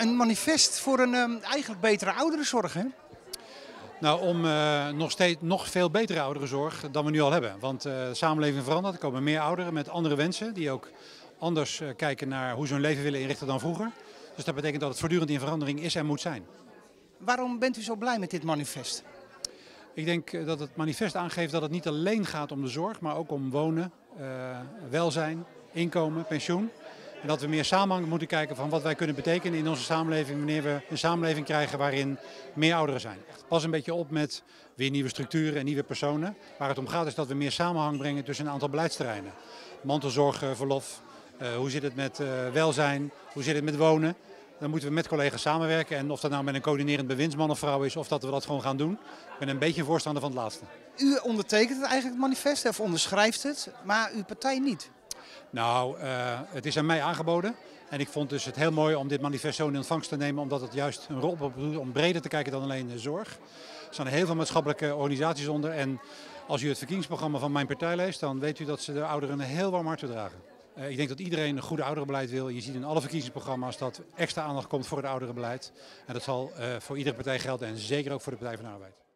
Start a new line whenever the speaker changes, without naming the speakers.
Ja, een manifest voor een eigenlijk betere ouderenzorg, hè?
Nou, om nog veel betere ouderenzorg dan we nu al hebben. Want de samenleving verandert, er komen meer ouderen met andere wensen. Die ook anders kijken naar hoe ze hun leven willen inrichten dan vroeger. Dus dat betekent dat het voortdurend in verandering is en moet zijn.
Waarom bent u zo blij met dit manifest?
Ik denk dat het manifest aangeeft dat het niet alleen gaat om de zorg, maar ook om wonen, welzijn, inkomen, pensioen. En dat we meer samenhang moeten kijken van wat wij kunnen betekenen in onze samenleving wanneer we een samenleving krijgen waarin meer ouderen zijn. Pas een beetje op met weer nieuwe structuren en nieuwe personen. Waar het om gaat is dat we meer samenhang brengen tussen een aantal beleidsterreinen. Mantelzorgverlof, hoe zit het met welzijn, hoe zit het met wonen. Dan moeten we met collega's samenwerken en of dat nou met een coördinerend bewindsman of vrouw is of dat we dat gewoon gaan doen. Ik ben een beetje een voorstander van het laatste.
U ondertekent het eigenlijk het manifest of onderschrijft het, maar uw partij niet.
Nou, het is aan mij aangeboden en ik vond dus het heel mooi om dit manifest zo in ontvangst te nemen, omdat het juist een rol doet om breder te kijken dan alleen de zorg. Er staan heel veel maatschappelijke organisaties onder en als u het verkiezingsprogramma van mijn partij leest, dan weet u dat ze de ouderen een heel warm hart toedragen. Ik denk dat iedereen een goede ouderenbeleid wil. Je ziet in alle verkiezingsprogramma's dat extra aandacht komt voor het ouderenbeleid. En dat zal voor iedere partij gelden en zeker ook voor de Partij van de Arbeid.